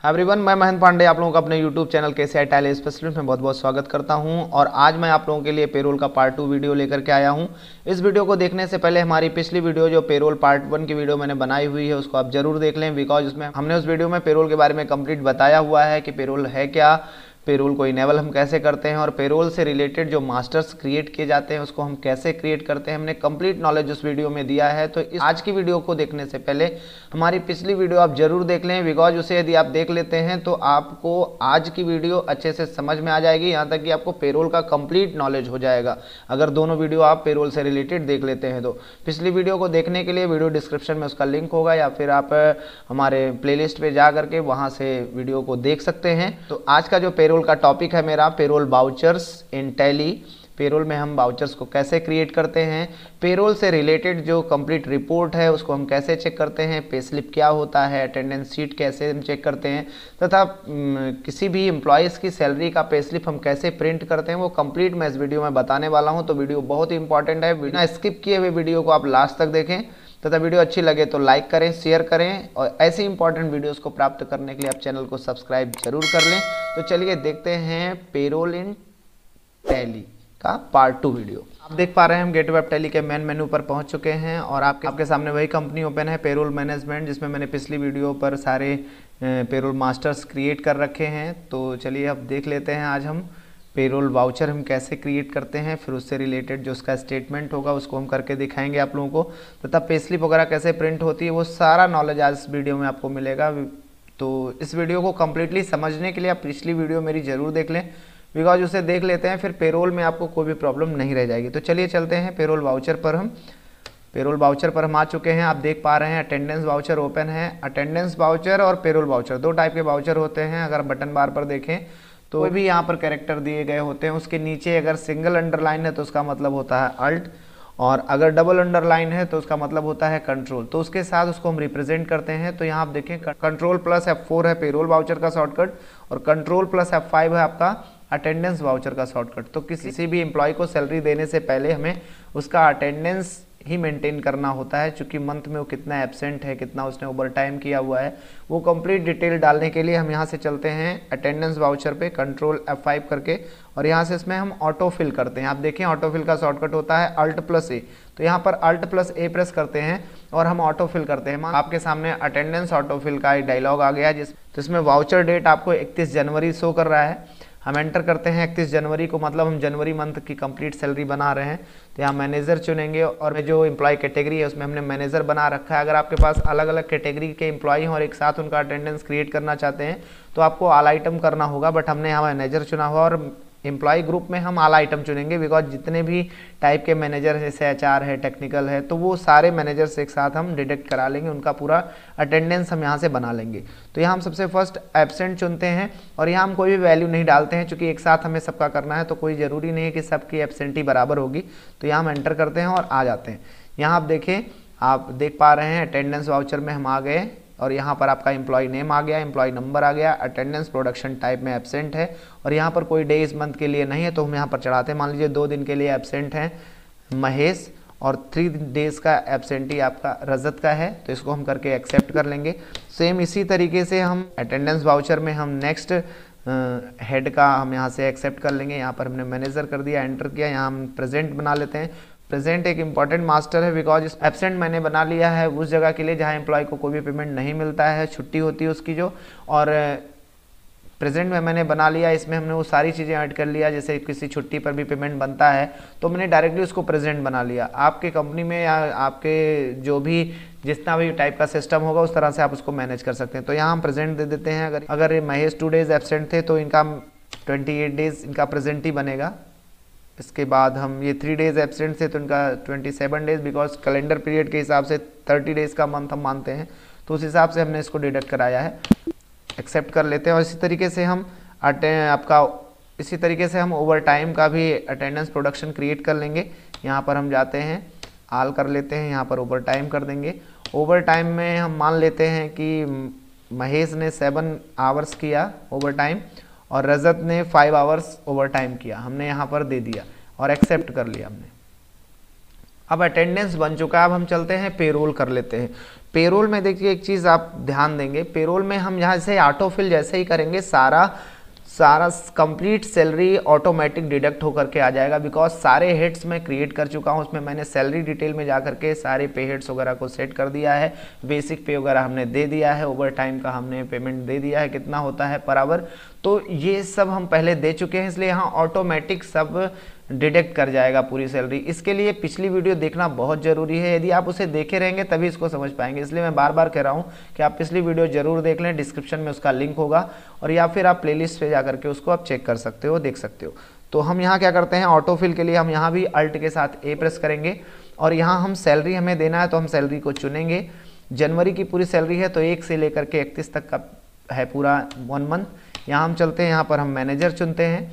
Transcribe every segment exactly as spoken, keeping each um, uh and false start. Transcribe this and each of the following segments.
Everyone, मैं महेंद्र पांडे आप लोगों का अपने YouTube channel KCI Tally specialist में बहुत बहुत स्वागत करता हूं। और आज मैं आप लोगों के लिए पेरोल का पार्ट टू वीडियो लेकर के आया हूं। इस वीडियो को देखने से पहले हमारी पिछली वीडियो जो पेरोल पार्ट वन की वीडियो मैंने बनाई हुई है उसको आप जरूर देख लें, बिकॉज उसमें हमने उस वीडियो में पेरोल के बारे में कंप्लीट बताया हुआ है कि पेरोल है क्या, पेरोल को इनेबल हम कैसे करते हैं और पेरोल से रिलेटेड जो मास्टर्स क्रिएट किए जाते हैं उसको हम कैसे क्रिएट करते हैं। हमने कंप्लीट नॉलेज उस वीडियो में दिया है। तो इस आज की वीडियो को देखने से पहले हमारी पिछली वीडियो आप जरूर देख लें, बिकॉज उसे यदि आप देख लेते हैं तो आपको आज की वीडियो अच्छे से समझ में आ जाएगी, यहाँ तक कि आपको पेरोल का कंप्लीट नॉलेज हो जाएगा अगर दोनों वीडियो आप पेरोल से रिलेटेड देख लेते हैं। तो पिछली वीडियो को देखने के लिए वीडियो डिस्क्रिप्शन में उसका लिंक होगा या फिर आप हमारे प्लेलिस्ट पे जा करके वहाँ से वीडियो को देख सकते हैं। तो आज का जो पेरोल का टॉपिक है मेरा payroll vouchers in Tally. Payroll में हम वाउचर्स को कैसे क्रिएट करते हैं, पेरोल से रिलेटेड जो कंप्लीट रिपोर्ट है उसको हम कैसे चेक करते हैं, पे स्लिप क्या होता है, अटेंडेंस शीट कैसे हम चेक करते हैं, तथा किसी भी एम्प्लॉयज़ की सैलरी का पे स्लिप हम कैसे प्रिंट करते हैं, वो कंप्लीट मैं इस वीडियो में बताने वाला हूं। तो वीडियो बहुत ही इंपॉर्टेंट है, बिना स्किप किए हुए वीडियो को आप लास्ट तक देखें तथा वीडियो अच्छी लगे तो लाइक करें, शेयर करें और ऐसी इंपॉर्टेंट वीडियोस को प्राप्त करने के लिए आप चैनल को सब्सक्राइब जरूर कर लें। तो चलिए देखते हैं पेरोल इन टैली का पार्ट टू वीडियो। आप देख पा रहे हैं हम गेटवे वेब टैली के मेन मेनू पर पहुंच चुके हैं और आपके आपके सामने वही कंपनी ओपन है पेरोल मैनेजमेंट, जिसमें मैंने पिछली वीडियो पर सारे पेरोल मास्टर्स क्रिएट कर रखे हैं। तो चलिए अब देख लेते हैं आज हम पेरोल वाउचर हम कैसे क्रिएट करते हैं, फिर उससे रिलेटेड जो उसका स्टेटमेंट होगा उसको हम करके दिखाएंगे आप लोगों को, तथा पे स्लिप वगैरह कैसे प्रिंट होती है वो सारा नॉलेज आज इस वीडियो में आपको मिलेगा। तो इस वीडियो को कम्प्लीटली समझने के लिए आप पिछली वीडियो मेरी ज़रूर देख लें, बिकॉज उसे देख लेते हैं फिर पेरोल में आपको कोई भी प्रॉब्लम नहीं रह जाएगी। तो चलिए चलते हैं पेरोल वाउचर पर। हम पेरोल वाउचर पर हम आ चुके हैं। आप देख पा रहे हैं अटेंडेंस वाउचर ओपन है। अटेंडेंस वाउचर और पेरोल वाउचर दो टाइप के वाउचर होते हैं। अगर बटन बार पर देखें तो कोई भी यहाँ पर कैरेक्टर दिए गए होते हैं, उसके नीचे अगर सिंगल अंडरलाइन है तो उसका मतलब होता है अल्ट, और अगर डबल अंडरलाइन है तो उसका मतलब होता है कंट्रोल। तो उसके साथ उसको हम रिप्रेजेंट करते हैं। तो यहाँ आप देखें कंट्रोल प्लस एफ फोर है पेरोल वाउचर का शॉर्टकट और कंट्रोल प्लस एफ फाइव है आपका अटेंडेंस वाउचर का शॉर्टकट। तो किसी भी एम्प्लॉय को सैलरी देने से पहले हमें उसका अटेंडेंस ही मेंटेन करना होता है, क्योंकि मंथ में वो कितना एब्सेंट है, कितना उसने ओवर टाइम किया हुआ है, वो कंप्लीट डिटेल डालने के लिए हम यहाँ से चलते हैं अटेंडेंस वाउचर पे कंट्रोल एफ फाइव करके और यहाँ से इसमें हम ऑटो फिल करते हैं। आप देखें ऑटो फिल का शॉर्टकट होता है अल्ट प्लस ए। तो यहाँ पर अल्ट प्लस ए प्रेस करते हैं और हम ऑटो फिल करते हैं। आपके सामने अटेंडेंस ऑटो फिल का एक डायलॉग आ गया जिस जिसमें वाउचर डेट आपको इकतीस जनवरी शो कर रहा है। हम एंटर करते हैं इकतीस जनवरी को, मतलब हम जनवरी मंथ की कंप्लीट सैलरी बना रहे हैं। तो यहाँ मैनेजर चुनेंगे और जो एम्प्लॉय कैटेगरी है उसमें हमने मैनेजर बना रखा है। अगर आपके पास अलग अलग कैटेगरी के एम्प्लॉय हैं और एक साथ उनका अटेंडेंस क्रिएट करना चाहते हैं तो आपको ऑल आइटम करना होगा, बट हमने यहाँ मैनेजर चुना हुआ और एम्प्लॉय ग्रुप में हम ऑल आइटम चुनेंगे, बिकॉज जितने भी टाइप के मैनेजर है जैसे एच आर है, टेक्निकल है, तो वो सारे मैनेजर्स एक साथ हम डिटेक्ट करा लेंगे, उनका पूरा अटेंडेंस हम यहाँ से बना लेंगे। तो यहाँ हम सबसे फर्स्ट एब्सेंट चुनते हैं और यहाँ हम कोई भी वैल्यू नहीं डालते हैं, क्योंकि एक साथ हमें सबका करना है तो कोई ज़रूरी नहीं है कि सबकी एब्सेंटी बराबर होगी। तो यहाँ हम एंटर करते हैं और आ जाते हैं। यहाँ आप देखें, आप देख पा रहे हैं अटेंडेंस वाउचर में हम आ गए और यहाँ पर आपका एम्प्लॉय नेम आ गया, एम्प्लॉय नंबर आ गया, अटेंडेंस प्रोडक्शन टाइप में एब्सेंट है और यहाँ पर कोई डे इस मंथ के लिए नहीं है तो हम यहाँ पर चढ़ाते हैं। मान लीजिए दो दिन के लिए एब्सेंट है महेश और थ्री डेज का एब्सेंटी आपका रजत का है, तो इसको हम करके एक्सेप्ट कर लेंगे। सेम इसी तरीके से हम अटेंडेंस वाउचर में हम नेक्स्ट हेड का हम यहाँ से एक्सेप्ट कर लेंगे। यहाँ पर हमने मैनेजर कर दिया, एंटर किया, यहाँ हम प्रेजेंट बना लेते हैं। प्रेजेंट एक इंपॉर्टेंट मास्टर है, बिकॉज इस एब्सेंट मैंने बना लिया है उस जगह के लिए जहाँ एम्प्लॉय को कोई भी पेमेंट नहीं मिलता है, छुट्टी होती है उसकी जो, और प्रेजेंट में मैंने बना लिया, इसमें हमने वो सारी चीज़ें ऐड कर लिया। जैसे किसी छुट्टी पर भी पेमेंट बनता है तो मैंने डायरेक्टली उसको प्रेजेंट बना लिया। आपके कंपनी में या आपके जो भी जितना भी टाइप का सिस्टम होगा उस तरह से आप उसको मैनेज कर सकते हैं। तो यहाँ हम प्रेजेंट दे देते हैं। अगर अगर महेश टू डेज एब्सेंट थे तो इनका ट्वेंटी एट डेज इनका प्रेजेंट ही बनेगा। इसके बाद हम ये थ्री डेज एब्सेंट थे तो इनका twenty seven days, because calendar period के हिसाब से थर्टी डेज का मंथ हम मानते हैं, तो उस हिसाब से हमने इसको डिडक्ट कराया है। एक्सेप्ट कर लेते हैं और इसी तरीके से हम अटे आपका इसी तरीके से हम ओवर टाइम का भी अटेंडेंस प्रोडक्शन क्रिएट कर लेंगे। यहाँ पर हम जाते हैं, आल कर लेते हैं, यहाँ पर ओवर टाइम कर देंगे। ओवर टाइम में हम मान लेते हैं कि महेश ने सेवन आवर्स किया ओवर टाइम और रजत ने फाइव आवर्स ओवर टाइम किया, हमने यहाँ पर दे दिया और एक्सेप्ट कर लिया हमने। अब अटेंडेंस बन चुका है। अब हम चलते हैं पेरोल कर लेते हैं। पेरोल में देखिए एक चीज़ आप ध्यान देंगे, पेरोल में हम यहाँ से ऑटोफिल जैसे ही करेंगे सारा सारा कंप्लीट सैलरी ऑटोमेटिक डिडक्ट होकर के आ जाएगा, बिकॉज सारे हेड्स मैं क्रिएट कर चुका हूँ। उसमें मैंने सैलरी डिटेल में जा करके सारे पे हेड्स वगैरह को सेट कर दिया है, बेसिक पे वगैरह हमने दे दिया है, ओवर टाइम का हमने पेमेंट दे दिया है कितना होता है पर आवर, तो ये सब हम पहले दे चुके हैं, इसलिए यहाँ ऑटोमेटिक सब डिडक्ट कर जाएगा पूरी सैलरी। इसके लिए पिछली वीडियो देखना बहुत ज़रूरी है, यदि आप उसे देखे रहेंगे तभी इसको समझ पाएंगे, इसलिए मैं बार बार कह रहा हूँ कि आप पिछली वीडियो जरूर देख लें, डिस्क्रिप्शन में उसका लिंक होगा, और या फिर आप प्लेलिस्ट पे जा करके उसको आप चेक कर सकते हो, देख सकते हो। तो हम यहाँ क्या करते हैं, ऑटोफिल के लिए हम यहाँ भी अल्ट के साथ ए प्रेस करेंगे, और यहाँ हम सैलरी हमें देना है तो हम सैलरी को चुनेंगे। जनवरी की पूरी सैलरी है तो एक से लेकर के इकतीस तक का है पूरा वन मंथ। यहाँ हम चलते हैं, यहाँ पर हम मैनेजर चुनते हैं,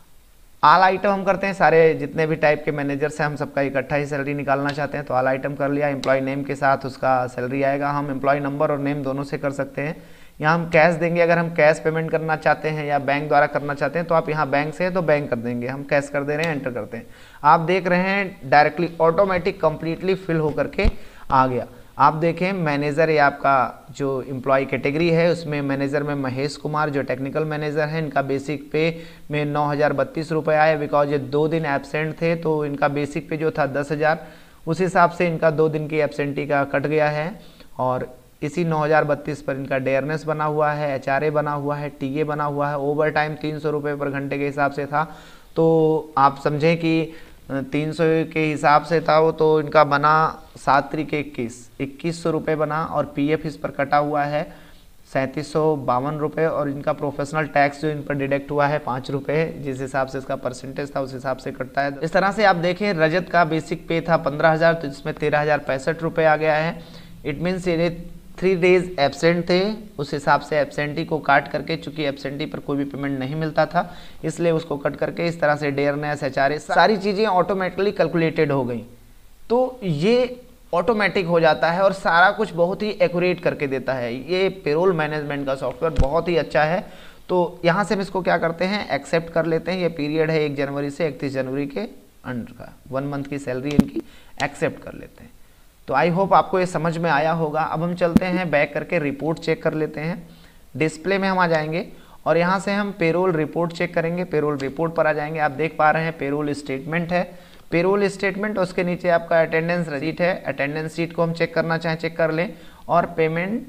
ऑल आइटम हम करते हैं, सारे जितने भी टाइप के मैनेजर्स हैं हम सबका इकट्ठा ही सैलरी निकालना चाहते हैं तो ऑल आइटम कर लिया। एम्प्लॉय नेम के साथ उसका सैलरी आएगा, हम एम्प्लॉय नंबर और नेम दोनों से कर सकते हैं। यहाँ हम कैश देंगे, अगर हम कैश पेमेंट करना चाहते हैं या बैंक द्वारा करना चाहते हैं तो आप यहाँ बैंक से हैं तो बैंक कर देंगे, हम कैश कर दे रहे हैं, एंटर करते हैं। आप देख रहे हैं डायरेक्टली ऑटोमेटिक कंप्लीटली फिल होकर के आ गया। आप देखें मैनेजर, ये आपका जो एम्प्लॉय कैटेगरी है उसमें मैनेजर में महेश कुमार जो टेक्निकल मैनेजर हैं, इनका बेसिक पे में नौ हज़ार बत्तीस रुपये आए, बिकॉज ये दो दिन एब्सेंट थे तो इनका बेसिक पे जो था दस हज़ार, उस हिसाब से इनका दो दिन की एब्सेंटी का कट गया है, और इसी नौ हज़ार बत्तीस पर इनका डेयरनेस बना हुआ है, एच आर ए बना हुआ है, टी ए बना हुआ है, ओवर टाइम तीन सौ रुपये पर घंटे के हिसाब से था, तो आप समझें कि तीन सौ के हिसाब से था वो, तो इनका बना सात तरीके इक्कीस इक्कीस सौ रुपये बना, और पीएफ इस पर कटा हुआ है सैंतीस सौ बावन रुपये, और इनका प्रोफेशनल टैक्स जो इन पर डिडक्ट हुआ है पाँच रुपये, जिस हिसाब से इसका परसेंटेज था उस हिसाब से कटता है। इस तरह से आप देखें रजत का बेसिक पे था पंद्रह हज़ार, तो इसमें तेरह हज़ार पैंसठ रुपये आ गया है। इट मीन्स ये थ्री डेज एब्सेंट थे, उस हिसाब से एब्सेंटी को काट करके, चूंकि एब्सेंटी पर कोई भी पेमेंट नहीं मिलता था इसलिए उसको कट करके इस तरह से डेयरनेस, एच आर ए सारी चीज़ें ऑटोमेटिकली कैलकुलेटेड हो गई, तो ये ऑटोमेटिक हो जाता है और सारा कुछ बहुत ही एक्यूरेट करके देता है। ये पेरोल मैनेजमेंट का सॉफ्टवेयर बहुत ही अच्छा है। तो यहाँ से हम इसको क्या करते हैं, एक्सेप्ट कर लेते हैं। ये पीरियड है एक जनवरी से इकतीस जनवरी के अंडर का, वन मंथ की सैलरी इनकी एक्सेप्ट कर लेते हैं। तो आई होप आपको ये समझ में आया होगा। अब हम चलते हैं बैक करके रिपोर्ट चेक कर लेते हैं। डिस्प्ले में हम आ जाएंगे और यहाँ से हम पेरोल रिपोर्ट चेक करेंगे। पेरोल रिपोर्ट पर आ जाएंगे, आप देख पा रहे हैं पेरोल स्टेटमेंट है, पेरोल स्टेटमेंट, उसके नीचे आपका अटेंडेंस रसीट है। अटेंडेंस शीट को हम चेक करना चाहें चेक कर लें, और पेमेंट,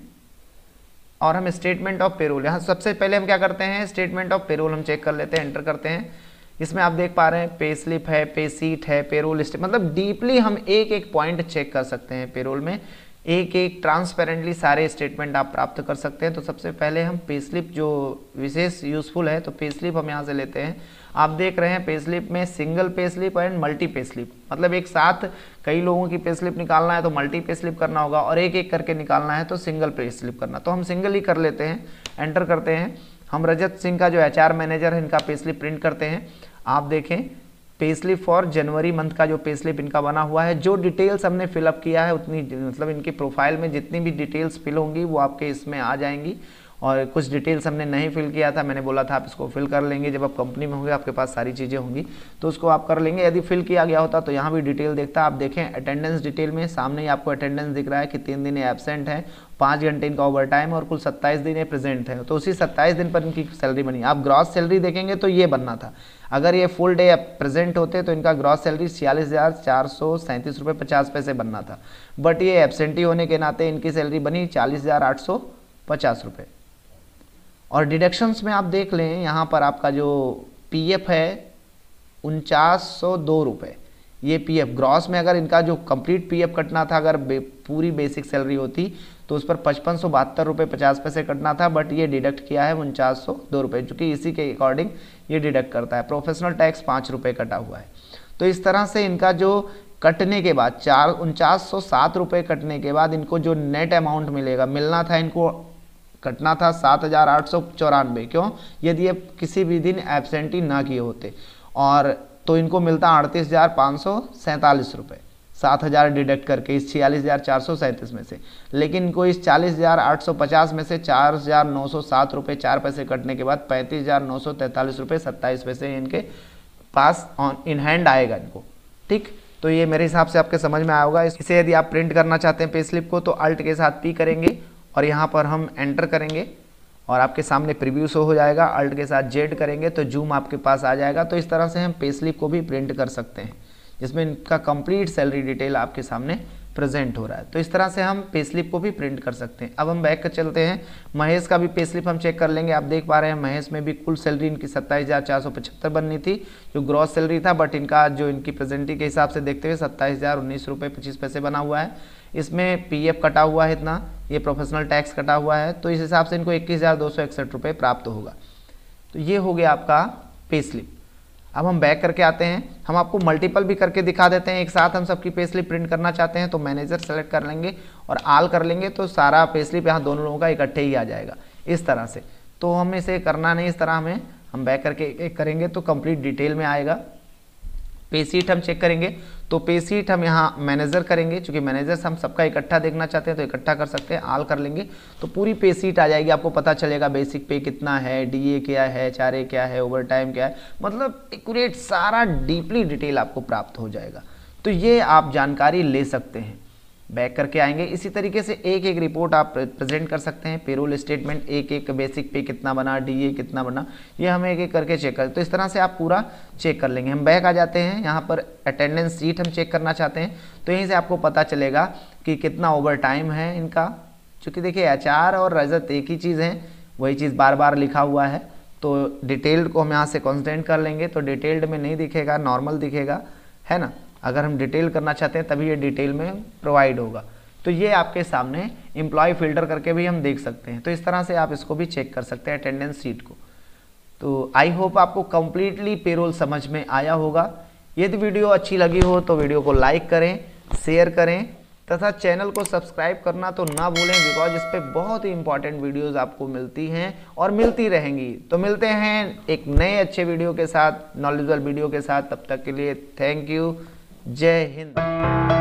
और हम स्टेटमेंट ऑफ पेरोल, यहाँ सबसे पहले हम क्या करते हैं, स्टेटमेंट ऑफ पेरोल हम चेक कर लेते हैं, एंटर करते हैं। इसमें आप देख पा रहे हैं पे स्लिप है, पे सीट है, पेरोल स्टेट, मतलब डीपली हम एक एक पॉइंट चेक कर सकते हैं पेरोल में, एक एक ट्रांसपेरेंटली सारे स्टेटमेंट आप प्राप्त कर सकते हैं। तो सबसे पहले हम पे स्लिप जो विशेष यूजफुल है, तो पे स्लिप हम यहाँ से लेते हैं। आप देख रहे हैं पे स्लिप में single pay slip and multi pay slip, मतलब एक साथ कई लोगों की पे स्लिप निकालना है तो मल्टी पे स्लिप करना होगा, और एक एक करके निकालना है तो सिंगल पे स्लिप करना, तो हम सिंगल ही कर लेते हैं, एंटर करते हैं। हम रजत सिंह का जो एच आर मैनेजर है, इनका पे स्लिप प्रिंट करते हैं। आप देखें pay slip for January month का जो पे स्लिप इनका बना हुआ है, जो डिटेल्स हमने फिलअप किया है उतनी, मतलब इनकी प्रोफाइल में जितनी भी डिटेल्स फिल होंगी वो आपके इसमें आ जाएंगी, और कुछ डिटेल्स हमने नहीं फिल किया था, मैंने बोला था आप इसको फिल कर लेंगे, जब आप कंपनी में होंगे आपके पास सारी चीज़ें होंगी तो उसको आप कर लेंगे। यदि फिल किया गया होता तो यहाँ भी डिटेल देखता। आप देखें अटेंडेंस डिटेल में सामने ही आपको अटेंडेंस दिख रहा है कि तीन दिन एब्सेंट है, पाँच घंटे इनका ओवर टाइम, और कुल सत्ताईस दिन ये प्रेजेंट है, तो उसी सत्ताईस दिन पर इनकी सैलरी बनी। आप ग्रॉस सैलरी देखेंगे तो ये बनना था, अगर ये फुल डे प्रेजेंट होते तो इनका ग्रॉस सैलरी छियालीस हज़ार चार सौ सैंतीस रुपये पचास पैसे बनना था, बट ये एब्सेंटी होने के नाते इनकी सैलरी बनी चालीस हज़ार आठ सौ पचास रुपये। और डिडक्शंस में आप देख लें, यहाँ पर आपका जो पीएफ है उनचास सौ दो रुपये, ये पीएफ ग्रॉस में, अगर इनका जो कंप्लीट पीएफ कटना था, अगर बे, पूरी बेसिक सैलरी होती तो उस पर पचपन सौ बहत्तर रुपये पचास पैसे कटना था, बट ये डिडक्ट किया है उनचास सौ दो रुपये, चूँकि इसी के अकॉर्डिंग ये डिडक्ट करता है। प्रोफेशनल टैक्स पाँच रुपये कटा हुआ है। तो इस तरह से इनका जो कटने के बाद चार उनचास सौ सात रुपये कटने के बाद इनको जो नेट अमाउंट मिलेगा, मिलना था इनको, कटना था सात हज़ार आठ सौ चौरानवे, क्यों, यदि ये किसी भी दिन एब्सेंटी ना किए होते, और तो इनको मिलता अड़तीस हज़ार पाँच सौ सैंतालीस रुपये, सात हज़ार डिडक्ट करके इस छियालीस हज़ार चार सौ सैंतीस में से। लेकिन इनको इस चालीस हज़ार आठ सौ पचास में से चार हज़ार नौ सौ सात रुपये चार पैसे कटने के बाद पैंतीस हज़ार नौ सौ तैंतालीस रुपये सत्ताईस पैसे इनके पास ऑन इन हैंड आएगा इनको, ठीक। तो ये मेरे हिसाब से आपके समझ में आया होगा। इसे यदि आप प्रिंट करना चाहते हैं पे स्लिप को तो अल्ट के साथ पी करेंगे और यहाँ पर हम एंटर करेंगे और आपके सामने प्रीव्यू शो हो जाएगा। अल्ट के साथ जेड करेंगे तो जूम आपके पास आ जाएगा। तो इस तरह से हम पे स्लिप को भी प्रिंट कर सकते हैं जिसमें इनका कंप्लीट सैलरी डिटेल आपके सामने प्रेजेंट हो रहा है। तो इस तरह से हम पे स्लिप को भी प्रिंट कर सकते हैं। अब हम बैक कर चलते हैं, महेश का भी पे स्लिप हम चेक कर लेंगे। आप देख पा रहे हैं महेश में भी कुल सैलरी इनकी सत्ताईस हज़ार चार सौ पचहत्तर बननी थी जो ग्रॉस सैलरी था, बट इनका जो इनकी प्रेजेंटी के हिसाब से देखते हुए सत्ताईस हज़ार उन्नीस रुपये पच्चीस पैसे बना हुआ है। इसमें पी एफ कटा हुआ है इतना, ये प्रोफेशनल टैक्स कटा हुआ है, तो इस हिसाब से इनको इक्कीस हज़ार दो सौ इकसठ रुपये प्राप्त होगा। तो ये हो गया आपका पे स्लिप। अब हम बैक करके आते हैं, हम आपको मल्टीपल भी करके दिखा देते हैं। एक साथ हम सबकी पे स्लिप प्रिंट करना चाहते हैं तो मैनेजर सेलेक्ट कर लेंगे और आल कर लेंगे तो सारा पे स्लिप यहाँ दोनों लोगों का इकट्ठे ही आ जाएगा इस तरह से। तो हमें इसे करना नहीं, इस तरह हमें हम बैक करके एक करेंगे तो कंप्लीट डिटेल में आएगा। पे शीट हम चेक करेंगे तो पे शीट हम यहाँ मैनेजर करेंगे, क्योंकि मैनेजर हम सबका इकट्ठा देखना चाहते हैं तो इकट्ठा कर सकते हैं। आल कर लेंगे तो पूरी पे शीट आ जाएगी, आपको पता चलेगा बेसिक पे कितना है, डीए क्या है, चारे क्या है, ओवर टाइम क्या है, मतलब एक्यूरेट सारा डीपली डिटेल आपको प्राप्त हो जाएगा। तो ये आप जानकारी ले सकते हैं। बैक करके आएंगे, इसी तरीके से एक एक रिपोर्ट आप प्रेजेंट कर सकते हैं। पेरोल स्टेटमेंट एक एक, बेसिक पे कितना बना, डीए कितना बना, ये हम एक एक करके चेक करें। तो इस तरह से आप पूरा चेक कर लेंगे। हम बैक आ जाते हैं, यहाँ पर अटेंडेंस शीट हम चेक करना चाहते हैं तो यहीं से आपको पता चलेगा कि कितना ओवर टाइम है इनका। चूँकि देखिए एच आर और रजत एक ही चीज़ है, वही चीज़ बार बार लिखा हुआ है। तो डिटेल्ड को हम यहाँ से कॉन्स्टेंट कर लेंगे तो डिटेल्ड में नहीं दिखेगा, नॉर्मल दिखेगा, है ना। अगर हम डिटेल करना चाहते हैं तभी ये डिटेल में प्रोवाइड होगा। तो ये आपके सामने एम्प्लॉय फिल्टर करके भी हम देख सकते हैं। तो इस तरह से आप इसको भी चेक कर सकते हैं अटेंडेंस शीट को। तो आई होप आपको कंप्लीटली पेरोल समझ में आया होगा। यदि वीडियो अच्छी लगी हो तो वीडियो को लाइक करें, शेयर करें तथा चैनल को सब्सक्राइब करना तो ना भूलें, बिकॉज इस पर बहुत ही इंपॉर्टेंट वीडियोस आपको मिलती हैं और मिलती रहेंगी। तो मिलते हैं एक नए अच्छे वीडियो के साथ, नॉलेजेबल वीडियो के साथ। तब तक के लिए थैंक यू, जय हिंद।